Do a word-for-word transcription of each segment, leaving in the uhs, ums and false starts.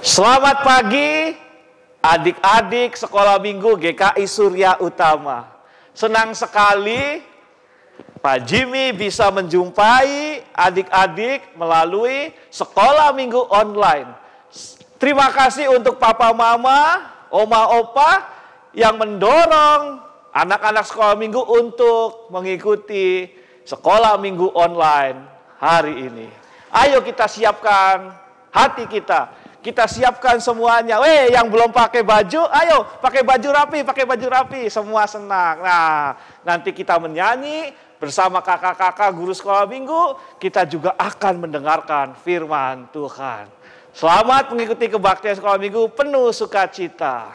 Selamat pagi adik-adik sekolah minggu G K I Surya Utama. Senang sekali Pak Jimmy bisa menjumpai adik-adik melalui sekolah minggu online. Terima kasih untuk papa mama, oma opa yang mendorong anak-anak sekolah minggu untuk mengikuti sekolah minggu online hari ini. Ayo kita siapkan hati kita. Kita siapkan semuanya. Weh, yang belum pakai baju, ayo pakai baju rapi, pakai baju rapi. Semua senang. Nah, nanti kita menyanyi bersama kakak-kakak guru sekolah minggu. Kita juga akan mendengarkan firman Tuhan. Selamat mengikuti kebaktian sekolah minggu penuh sukacita.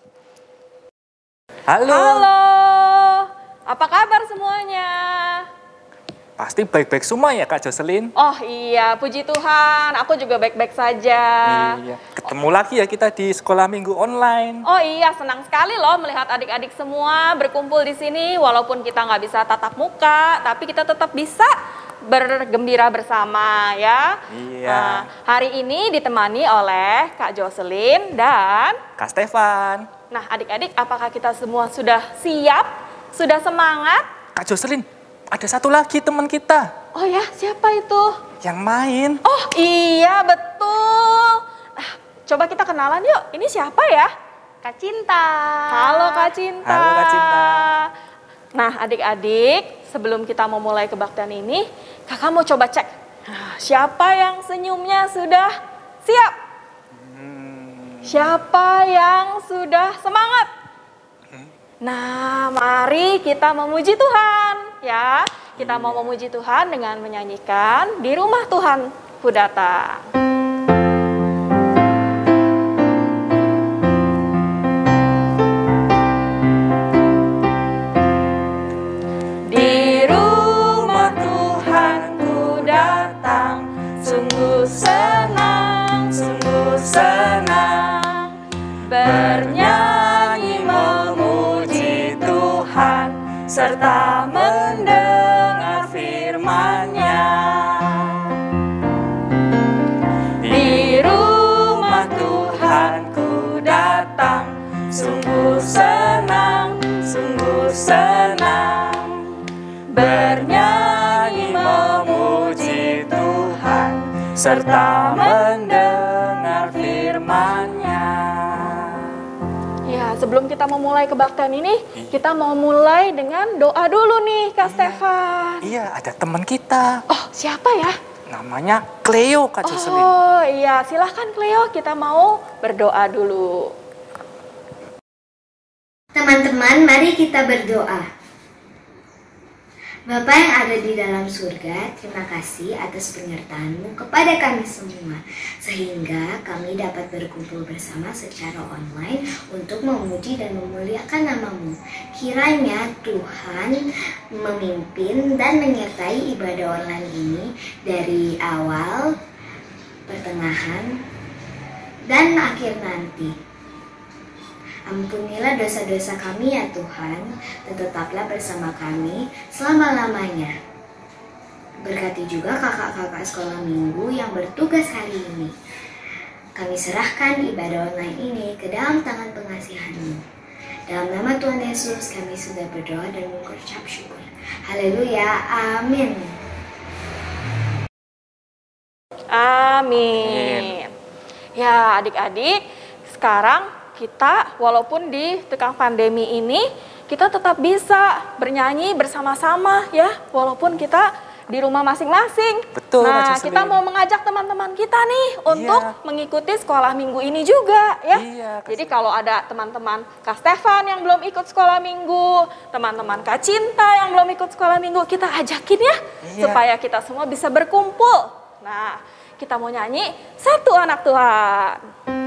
Halo. Halo. Apa kabar semuanya? Pasti baik-baik semua ya Kak Jocelyn? Oh iya, puji Tuhan, aku juga baik-baik saja. Iya, ketemu lagi ya kita di sekolah minggu online. Oh iya, senang sekali loh melihat adik-adik semua berkumpul di sini. Walaupun kita nggak bisa tatap muka, tapi kita tetap bisa bergembira bersama ya. Iya. Nah, hari ini ditemani oleh Kak Jocelyn dan Kak Stefan. Nah adik-adik, apakah kita semua sudah siap? Sudah semangat? Kak Jocelyn, ada satu lagi teman kita. Oh ya, siapa itu? Yang main. Oh iya, betul. Nah, coba kita kenalan yuk. Ini siapa ya? Kak Cinta. Halo Kak Cinta. Halo Kak Cinta. Nah adik-adik, sebelum kita mau mulai kebaktian ini, kakak mau coba cek. Nah, siapa yang senyumnya sudah siap? Hmm. Siapa yang sudah semangat? Nah, mari kita memuji Tuhan ya. Kita mau memuji Tuhan dengan menyanyikan Di Rumah Tuhan Ku Datang. Di rumah Tuhan ku datang, sungguh senang, sungguh senang, bernyanyi memuji Tuhan, serta mendengar firman-Nya. Di rumah Tuhan ku datang, sungguh senang, sungguh senang, bernyanyi memuji Tuhan, serta mendengar firman-Nya. Ya, sebelum kita memulai kebaktian ini, kita mau mulai dengan doa dulu nih, Kak Stefan. Iya, ada teman kita. Oh, siapa ya? Namanya Cleo, Kak Jocelyn. Oh iya, silahkan Cleo, kita mau berdoa dulu. Teman-teman, mari kita berdoa. Bapa yang ada di dalam surga, terima kasih atas penyertaan-Mu kepada kami semua, sehingga kami dapat berkumpul bersama secara online untuk memuji dan memuliakan nama-Mu. Kiranya Tuhan memimpin dan menyertai ibadah online ini dari awal, pertengahan, dan akhir nanti. Ampunilah dosa-dosa kami ya Tuhan, dan tetaplah bersama kami selama-lamanya. Berkati juga kakak-kakak sekolah minggu yang bertugas hari ini. Kami serahkan ibadah online ini ke dalam tangan pengasihan-Mu. Dalam nama Tuhan Yesus kami sudah berdoa dan mengucap syukur. Haleluya, amin. Amin. Ya adik-adik, sekarang kita walaupun di tengah pandemi ini, kita tetap bisa bernyanyi bersama-sama ya, walaupun kita di rumah masing-masing. Betul. Nah, Kak Jocelyn. kita mau mengajak teman-teman kita nih untuk Iya. mengikuti sekolah minggu ini juga ya. Iya, Kak Jadi kalau ada teman-teman Kak Stefan yang belum ikut sekolah minggu, teman-teman Kak Cinta yang belum ikut sekolah minggu, kita ajakin ya, Iya. supaya kita semua bisa berkumpul. Nah, kita mau nyanyi Satu Anak Tuhan.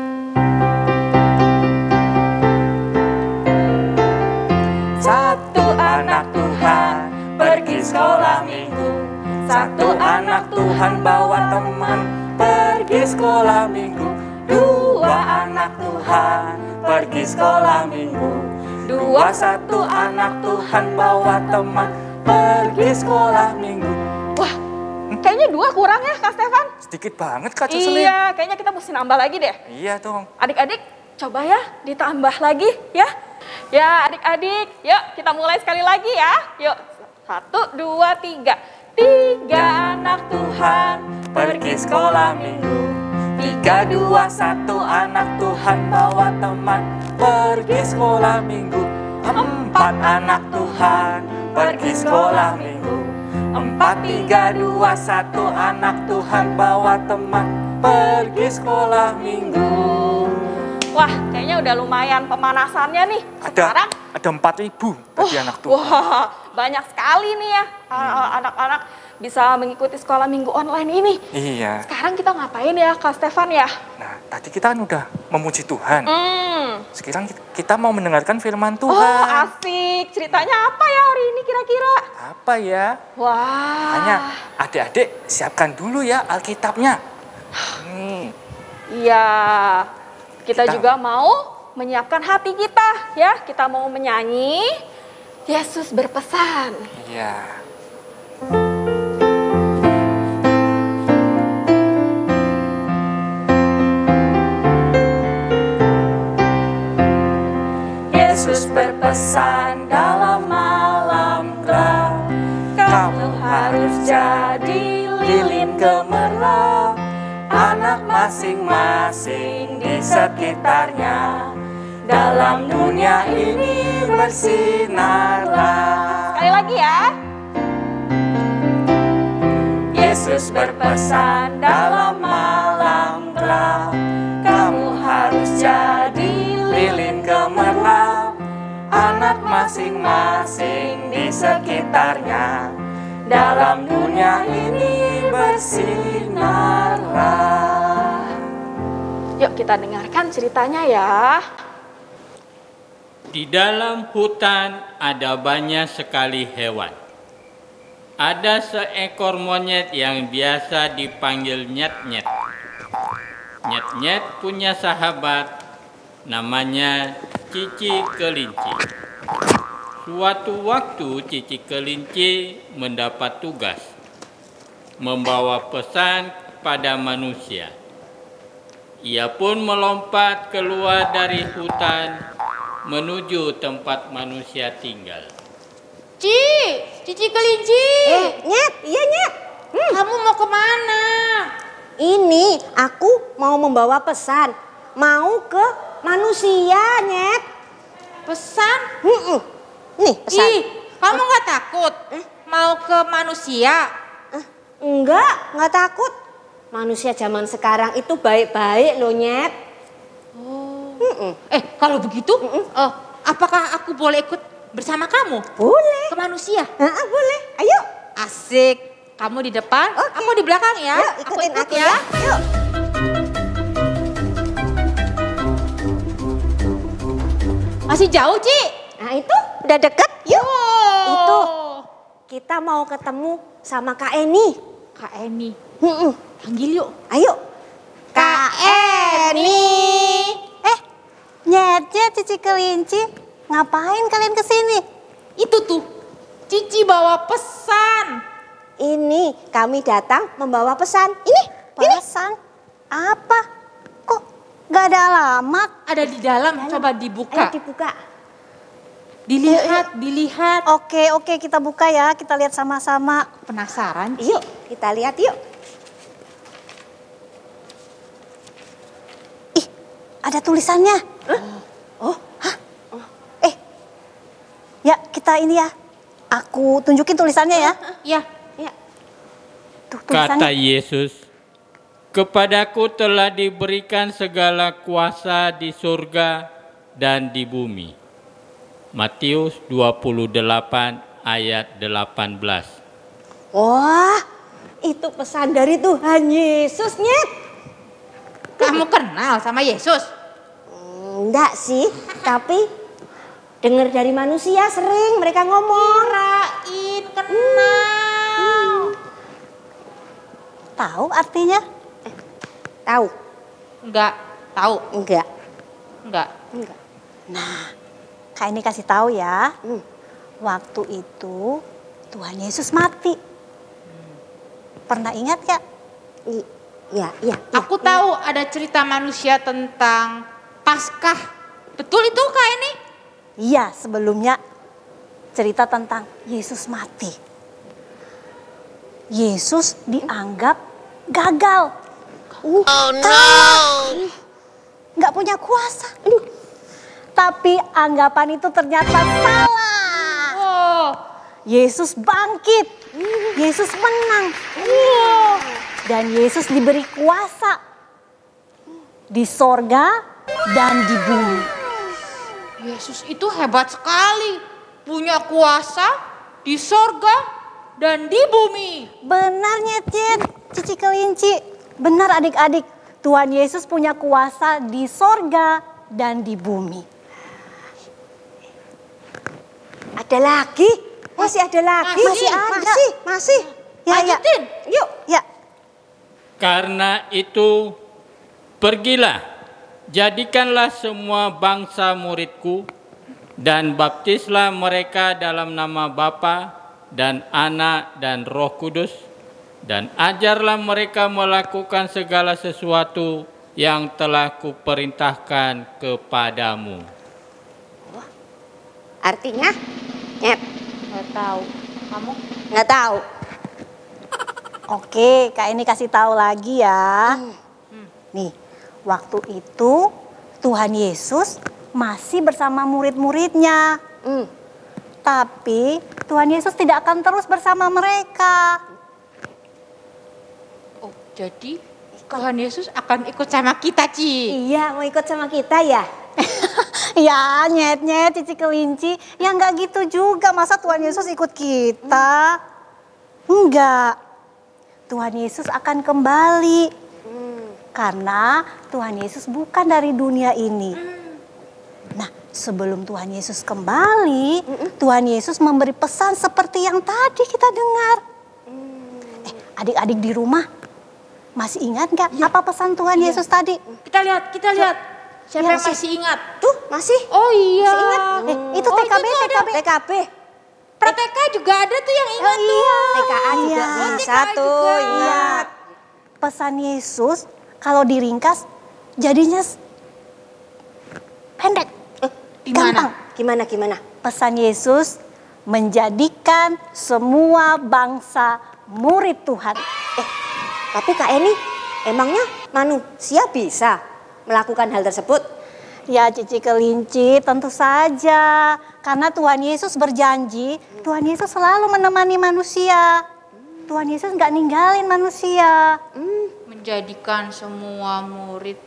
Satu anak Tuhan pergi sekolah minggu. Satu anak Tuhan bawa teman pergi sekolah minggu. Dua anak Tuhan pergi sekolah minggu. Dua satu anak Tuhan bawa teman pergi sekolah minggu. Wah, kayaknya dua kurang ya Kak Stefan? Sedikit banget Kak Jocelyn. Iya, kayaknya kita mesti nambah lagi deh. Iya dong. Adik-adik, coba ya ditambah lagi ya. Ya adik-adik, yuk kita mulai sekali lagi ya. Yuk, satu, dua, tiga. Tiga anak Tuhan Pergi sekolah minggu. Tiga, dua, satu anak Tuhan bawa teman pergi sekolah minggu. Empat anak Tuhan pergi sekolah minggu. Empat, tiga, dua, satu anak Tuhan bawa teman pergi sekolah minggu. Wah, kayaknya udah lumayan pemanasannya nih. Sekarang Ada, ada empat ribu tadi oh, anak Tuhan. Wah, banyak sekali nih ya anak-anak bisa mengikuti sekolah minggu online ini. Iya. Sekarang kita ngapain ya Kak Stefan ya? Nah, tadi kita kan udah memuji Tuhan. Hmm. Sekarang kita mau mendengarkan firman Oh, Tuhan. asik. Ceritanya apa ya hari ini kira-kira? Apa ya? Wah. Hanya adik-adik siapkan dulu ya Alkitabnya. Hmm. Iya. Kita, Kita- juga mau menyiapkan hati kita ya. Kita mau menyanyi Yesus berpesan. Iya. Yesus berpesan dalam malam gelap, kamu harus jadi lilin gemerlap, anak masing-masing di sekitarnya, dalam dunia ini bersinarlah. Sekali lagi ya. Yesus berpesan dalam malam gelap, kamu harus jadi lilin gemerlap, anak masing-masing di sekitarnya, dalam dunia ini bersinarlah. Yuk kita dengarkan ceritanya ya. Di dalam hutan ada banyak sekali hewan. Ada seekor monyet yang biasa dipanggil Nyet-Nyet. Nyet-Nyet punya sahabat namanya Cici Kelinci. Suatu waktu Cici Kelinci mendapat tugas membawa pesan pada manusia. Ia pun melompat keluar dari hutan menuju tempat manusia tinggal. Ci, Cici Kelinci. Eh, Nyet, iya Nyet. Hmm. Kamu mau kemana? Ini aku mau membawa pesan. Mau ke manusia, Nyet. Pesan? Hmm, nih pesan. Ih, kamu nggak takut mau ke manusia? Eh, enggak, enggak takut. Manusia zaman sekarang itu baik-baik loh, Nyet. Oh. Mm-mm. Eh, kalau begitu, eh, apakah aku boleh ikut bersama kamu Boleh. ke manusia? Heeh, boleh. Ayo. Asik. Kamu di depan, Oke. aku di belakang ya. Yuk, aku ikutin ikut aku ya. ya. Yuk. Masih jauh, Ci? Nah itu udah deket. Yuk. Oh. Itu kita mau ketemu sama Kak Eni. Kak Eni. Mm-mm. Panggil yuk. Ayo. Kak Eni. Eh, Nyetnya Cici Kelinci. Ngapain kalian kesini? Itu tuh, Cici bawa pesan. Ini kami datang membawa pesan. Ini, pesan. Apa? Kok gak ada alamat? Ada di dalam, coba Ayo dibuka. dibuka. Dilihat, dilihat. Oke, oke kita buka ya. Kita lihat sama-sama. Penasaran, Ci? Yuk, kita lihat yuk. Ih, ada tulisannya. Oh, hah? Eh, ya kita ini ya. Aku tunjukin tulisannya ya. Ya. Ya. Tuh Kata tulisannya. Yesus, "Kepadaku telah diberikan segala kuasa di surga dan di bumi." Matius dua puluh delapan ayat delapan belas. Wah, itu pesan dari Tuhan Yesus, Nyet. Kamu kenal sama Yesus? Enggak sih, tapi dengar dari manusia sering mereka ngomong. Kirain kenal. Tahu artinya? Eh, tahu? Enggak, tahu. Enggak. Enggak. Enggak. Nah, Kak ini kasih tahu ya. Hmm. Waktu itu Tuhan Yesus mati. Pernah ingat gak? Iya, iya. Aku tahu ada cerita manusia tentang Paskah. Betul itu Kak ini? Iya, sebelumnya cerita tentang Yesus mati. Yesus dianggap gagal. Uh, oh no! Gak punya kuasa. Aduh. Tapi anggapan itu ternyata salah. Oh. Yesus bangkit. Yesus menang. Wow. Dan Yesus diberi kuasa di sorga dan di bumi. Yesus itu hebat sekali. Punya kuasa di sorga dan di bumi. Benar Nyet-Nyet, Cici Kelinci. Benar adik-adik. Tuhan Yesus punya kuasa di sorga dan di bumi. Ada lagi? Masih ada lagi? Masih ada. Masih, masih. Ya, Lanjutin. Ya. Yuk, ya. Karena itu, pergilah, jadikanlah semua bangsa muridku, dan baptislah mereka dalam nama Bapa dan Anak dan Roh Kudus, dan ajarlah mereka melakukan segala sesuatu yang telah kuperintahkan kepadamu. Artinya? Nyet. Nggak tahu. Kamu? Nggak tahu. Oke, Kak ini kasih tahu lagi ya. Hmm. Nih, waktu itu Tuhan Yesus masih bersama murid-muridnya. Hmm. Tapi Tuhan Yesus tidak akan terus bersama mereka. Oh, jadi Tuhan Yesus akan ikut sama kita, Ci. Iya, mau ikut sama kita ya? Ya, Nyet-Nyet, Cici Kelinci. Ya nggak gitu juga, masa Tuhan Yesus ikut kita? Enggak. Tuhan Yesus akan kembali. Hmm. Karena Tuhan Yesus bukan dari dunia ini. Nah, sebelum Tuhan Yesus kembali, Tuhan Yesus memberi pesan seperti yang tadi kita dengar. Eh, adik-adik di rumah, masih ingat nggak Ya. apa pesan Tuhan Ya. Yesus tadi? Kita lihat, kita lihat. Siapa Ya, yang masih- masih ingat? Tuh, masih? Oh iya. Masih ingat? Eh, itu Oh, T K B, itu tuh T K B. T K B. Pratek juga ada tuh yang ingat Oh, tuh. iya. T K A juga Iya. bisa T K A tuh, juga. ingat. Pesan Yesus kalau diringkas jadinya s- pendek, Gimana? gampang. Gimana, gimana? Pesan Yesus menjadikan semua bangsa murid Tuhan. Eh, tapi Kak Eni, emangnya manusia bisa melakukan hal tersebut? Ya Cici Kelinci, tentu saja. Karena Tuhan Yesus berjanji, Tuhan Yesus selalu menemani manusia. Tuhan Yesus nggak ninggalin manusia. Menjadikan semua murid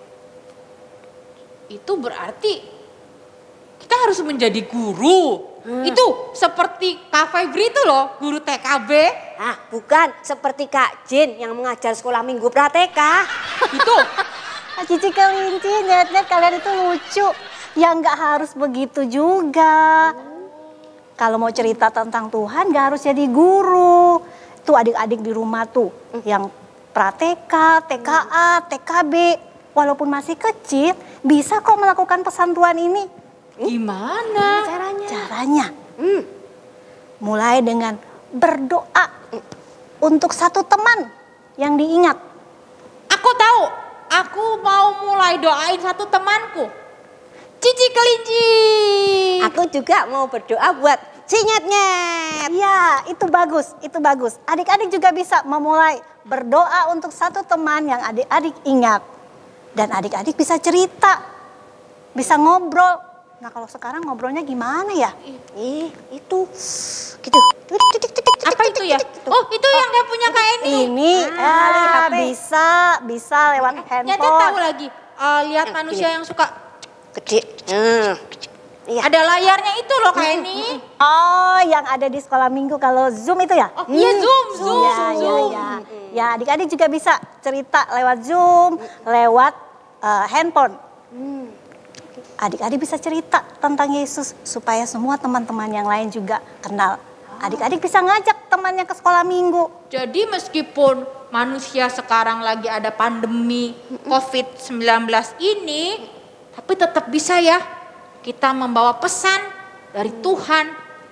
itu berarti kita harus menjadi guru. Itu seperti Kak Febri itu loh, guru T K B. Ah, bukan seperti Kak Jin yang mengajar sekolah minggu Prateka. Itu. Ah, Cici Kelinci, Nyet-Nyet, kalian itu lucu. Ya nggak harus begitu juga. Kalau mau cerita tentang Tuhan nggak harus jadi guru. Tuh adik-adik di rumah tuh yang Prateka, T K A, T K B. Walaupun masih kecil, bisa kok melakukan pesan Tuhan ini. Gimana? Caranya? Caranya, Hmm. mulai dengan berdoa untuk satu teman yang diingat. Aku tahu, aku mau mulai doain satu temanku. Cici Kelinci. Aku juga mau berdoa buat Cinyet-nyet. Iya, itu bagus, itu bagus. Adik-adik juga bisa memulai berdoa untuk satu teman yang adik-adik ingat. Dan adik-adik bisa cerita, bisa ngobrol. Nah kalau sekarang ngobrolnya gimana ya? Ih, itu. Gitu. Apa itu ya? Oh, itu yang dia punya Kak Eni. Ini Ah, ah, H P. bisa, bisa lewat Nyata tahu handphone. lagi. eh, lihat Yang manusia ini. yang suka Gede. Hmm. Iya. ada layarnya itu loh Kak Eni. Oh, yang ada di sekolah minggu kalau Zoom itu ya? Oh, iya Zoom, Zoom, Ya, ya, Zoom. ya. Ya, adik-adik juga bisa cerita lewat Zoom, lewat eh, handphone. Adik-adik bisa cerita tentang Yesus supaya semua teman-teman yang lain juga kenal. Adik-adik bisa ngajak temannya ke sekolah minggu. Jadi meskipun manusia sekarang lagi ada pandemi covid sembilan belas ini, tapi tetap bisa ya kita membawa pesan dari Tuhan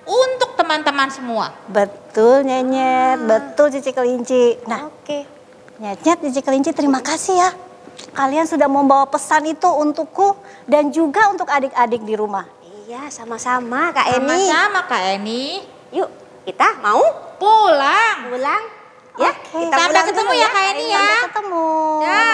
untuk teman-teman semua. Betul Nyenyet, betul Cici Kelinci. Nah, Oke. Nyet-nyet, Cici Kelinci terima kasih ya. Kalian sudah membawa pesan itu untukku dan juga untuk adik-adik di rumah. Iya, sama-sama Kak Eni. Sama-sama Kak Eni. Yuk, kita mau Pulang. pulang? Ya, Oke. kita Sampai pulang ketemu dulu ya Kak Eni ya. Sampai ketemu. Ya.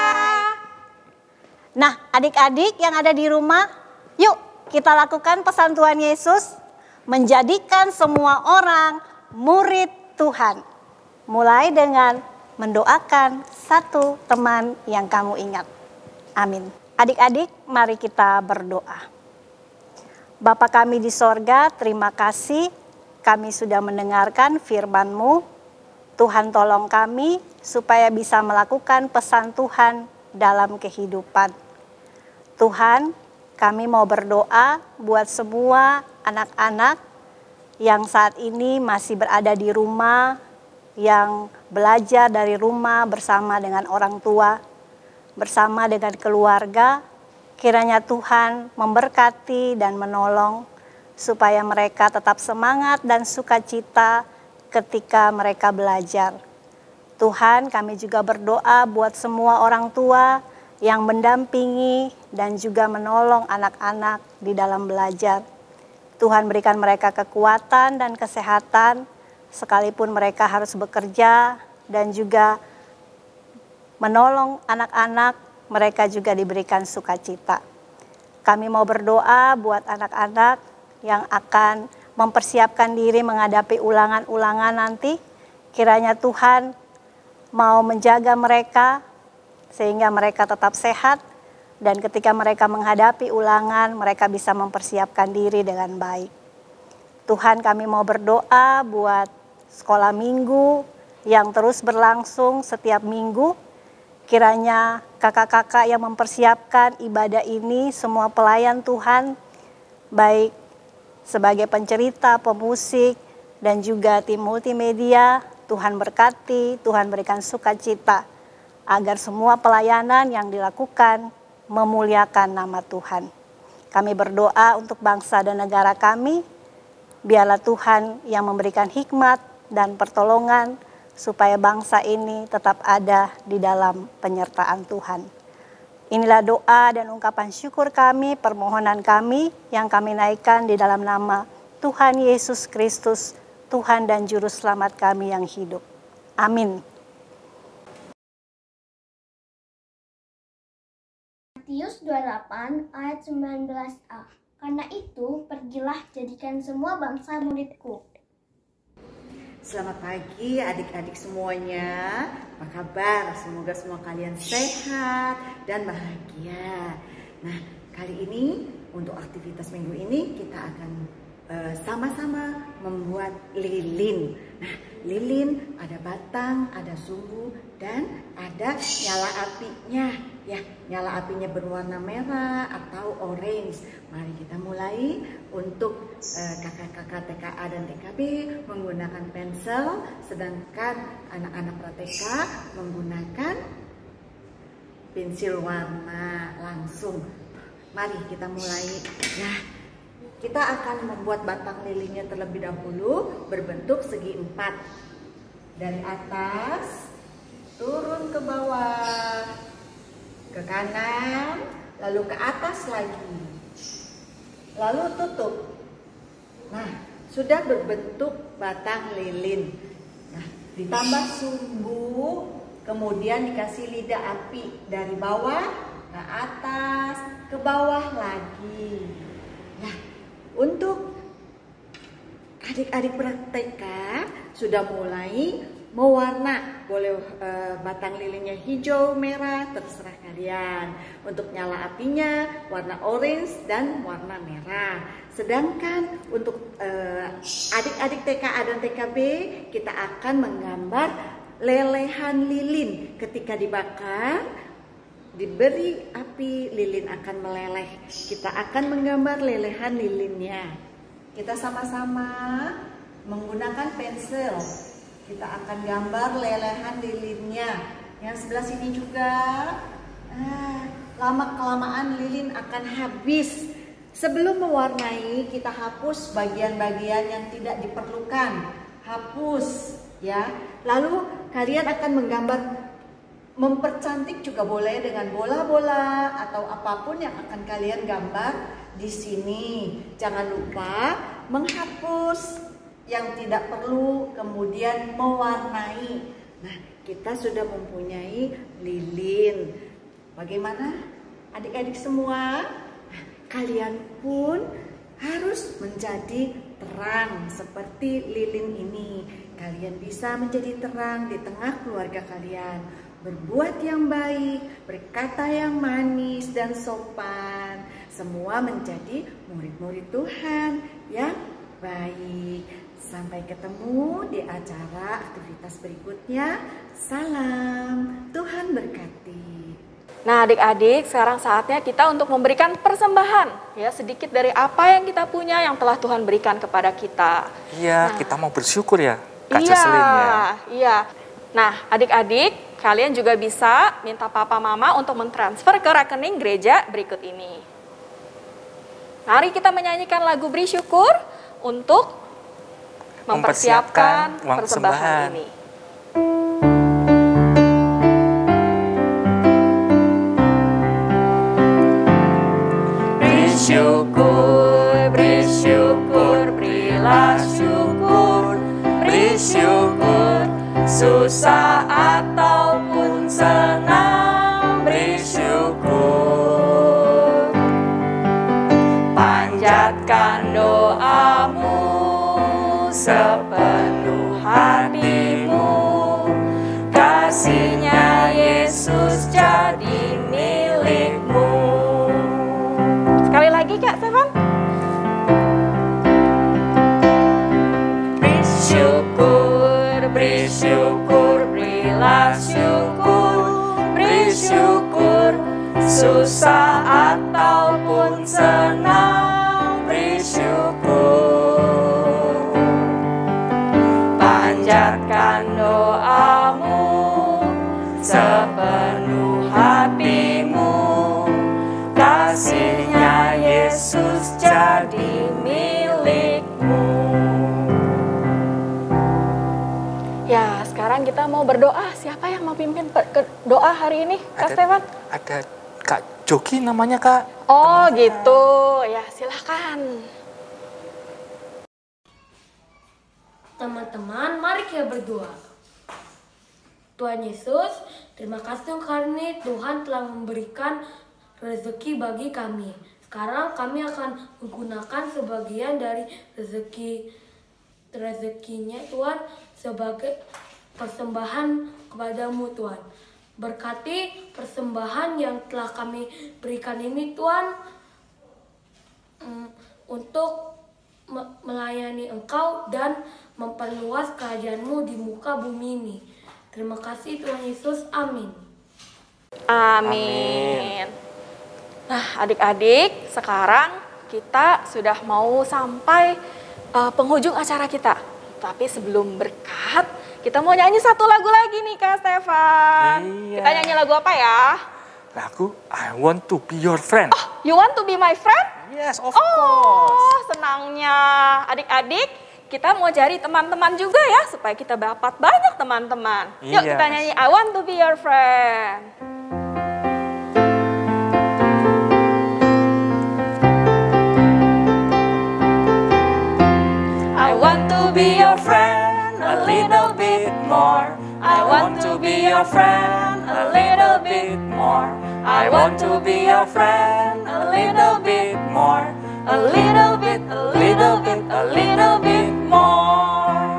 Nah, adik-adik yang ada di rumah, yuk kita lakukan pesan Tuhan Yesus, menjadikan semua orang murid Tuhan. Mulai dengan mendoakan satu teman yang kamu ingat. Amin. Adik-adik, mari kita berdoa. Bapa kami di sorga, terima kasih kami sudah mendengarkan firman-Mu. Tuhan tolong kami supaya bisa melakukan pesan Tuhan dalam kehidupan. Tuhan, kami mau berdoa buat semua anak-anak yang saat ini masih berada di rumah, yang belajar dari rumah bersama dengan orang tua, bersama dengan keluarga. Kiranya Tuhan memberkati dan menolong supaya mereka tetap semangat dan sukacita ketika mereka belajar. Tuhan, kami juga berdoa buat semua orang tua yang mendampingi dan juga menolong anak-anak di dalam belajar. Tuhan berikan mereka kekuatan dan kesehatan, sekalipun mereka harus bekerja dan juga menolong anak-anak, mereka juga diberikan sukacita. Kami mau berdoa buat anak-anak yang akan mempersiapkan diri menghadapi ulangan-ulangan nanti. Kiranya Tuhan mau menjaga mereka sehingga mereka tetap sehat, dan ketika mereka menghadapi ulangan, mereka bisa mempersiapkan diri dengan baik. Tuhan, kami mau berdoa buat sekolah minggu yang terus berlangsung setiap minggu. Kiranya kakak-kakak yang mempersiapkan ibadah ini, semua pelayan Tuhan, baik sebagai pencerita, pemusik, dan juga tim multimedia, Tuhan berkati, Tuhan berikan sukacita, agar semua pelayanan yang dilakukan memuliakan nama Tuhan. Kami berdoa untuk bangsa dan negara kami, biarlah Tuhan yang memberikan hikmat dan pertolongan supaya bangsa ini tetap ada di dalam penyertaan Tuhan. Inilah doa dan ungkapan syukur kami, permohonan kami yang kami naikkan di dalam nama Tuhan Yesus Kristus, Tuhan dan Juru Selamat kami yang hidup. Amin. Matius dua puluh delapan ayat sembilan belas a. Karena itu, pergilah jadikan semua bangsa muridku. Selamat pagi adik-adik semuanya. Apa kabar? Semoga semua kalian sehat dan bahagia. Nah, kali ini untuk aktivitas minggu ini kita akan uh, sama-sama membuat lilin. Nah, lilin ada batang, ada sumbu, dan ada nyala apinya. Ya, nyala apinya berwarna merah atau orange. Mari kita mulai. Untuk uh, kakak-kakak T K A dan T K B menggunakan pensel, sedangkan anak-anak pra T K menggunakan pensil warna langsung. Mari kita mulai. Nah, kita akan membuat batang lilinnya terlebih dahulu berbentuk segi empat. Dari atas turun ke bawah, ke kanan, lalu ke atas lagi, lalu tutup. Nah, sudah berbentuk batang lilin. Nah, ditambah sumbu, kemudian dikasih lidah api dari bawah ke atas, ke bawah lagi. Nah, untuk adik-adik pra T K sudah mulai mewarna, boleh e, batang lilinnya hijau, merah, terserah kalian. Untuk nyala apinya warna orange dan warna merah. Sedangkan untuk adik-adik T K A dan T K B kita akan menggambar lelehan lilin. Ketika dibakar, diberi api, lilin akan meleleh. Kita akan menggambar lelehan lilinnya. Kita sama-sama menggunakan pensil. Kita akan gambar lelehan lilinnya. Yang sebelah sini juga. Ah, lama kelamaan lilin akan habis. Sebelum mewarnai, kita hapus bagian-bagian yang tidak diperlukan. Hapus, ya. Lalu kalian akan menggambar, mempercantik juga boleh dengan bola-bola atau apapun yang akan kalian gambar di sini. Jangan lupa menghapus yang tidak perlu, kemudian mewarnai. Nah, kita sudah mempunyai lilin. Bagaimana adik-adik semua? Nah, kalian pun harus menjadi terang seperti lilin ini. Kalian bisa menjadi terang di tengah keluarga kalian. Berbuat yang baik, berkata yang manis dan sopan. Semua menjadi murid-murid Tuhan yang baik. Sampai ketemu di acara aktivitas berikutnya. Salam, Tuhan berkati. Nah adik-adik, sekarang saatnya kita untuk memberikan persembahan. Ya, sedikit dari apa yang kita punya yang telah Tuhan berikan kepada kita. Iya, nah, kita mau bersyukur ya, Kak iya, Jocelyn ya. Iya. Nah adik-adik, kalian juga bisa minta papa mama untuk mentransfer ke rekening gereja berikut ini. Mari kita menyanyikan lagu Beri Syukur untuk mempersiapkan, mempersiapkan persembahan ini. Bersyukur, bersyukur, berilah syukur, bersyukur, susah ataupun senang, bersyukur. Panjatkan doamu sepenuh hatimu, kasihnya Yesus jadi milikmu. Sekali lagi Kak Stefan. Bersyukur, bersyukur, berilah syukur, bersyukur, susah ataupun senang, bersyukur. Panjatkan doamu sepenuh hatimu, kasihnya Yesus jadi milikmu. Ya, sekarang kita mau berdoa. Siapa yang mau pimpin doa hari ini, Kak ada, Stefan? Ada Kak Joki namanya, Kak. Oh, teman gitu. Ya, silakan. Teman-teman, mari kita berdoa. Tuhan Yesus, terima kasih karena Tuhan telah memberikan rezeki bagi kami. Sekarang kami akan menggunakan sebagian dari rezeki rezekinya Tuhan sebagai persembahan kepadamu Tuhan. Berkati persembahan yang telah kami berikan ini Tuhan, um, untuk me- melayani Engkau dan memperluas kerajaan-Mu di muka bumi ini. Terima kasih Tuhan Yesus, amin. Amin. Nah adik-adik, sekarang kita sudah mau sampai uh, penghujung acara kita. Tapi sebelum berkat, kita mau nyanyi satu lagu lagi nih Kak Stefan. Iya. Kita nyanyi lagu apa ya? Lagu I Want to Be Your Friend. Oh, you want to be my friend? Yes, of oh, course. Oh, senangnya. Adik-adik, kita mau cari teman-teman juga ya, supaya kita dapat banyak teman-teman. Yuk Yes. kita nyanyi I Want to be your friend. I want to be your friend a little bit more. I want to be your friend a little bit more. I want to be your friend a little bit more. A little bit, a little bit, a little bit more.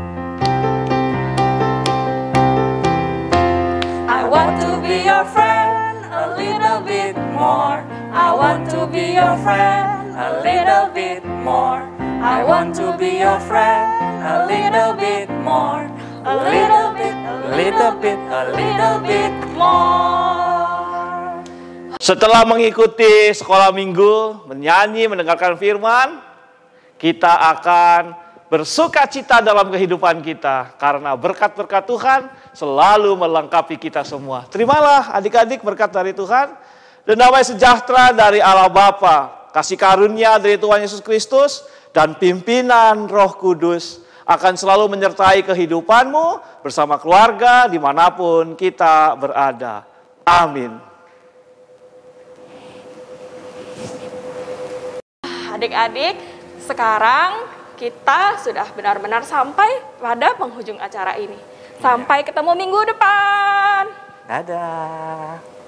I want to be your friend a little bit more. I want to be your friend a little bit more. I want to be your friend a little bit more. A little bit, a little bit, a little bit more. Setelah mengikuti sekolah minggu, menyanyi, mendengarkan firman, kita akan bersuka cita dalam kehidupan kita. Karena berkat-berkat Tuhan selalu melengkapi kita semua. Terimalah adik-adik berkat dari Tuhan. Dan damai sejahtera dari Allah Bapa, kasih karunia dari Tuhan Yesus Kristus dan pimpinan Roh Kudus akan selalu menyertai kehidupanmu bersama keluarga dimanapun kita berada. Amin. Adik-adik, sekarang kita sudah benar-benar sampai pada penghujung acara ini. Sampai ketemu minggu depan. Dadah.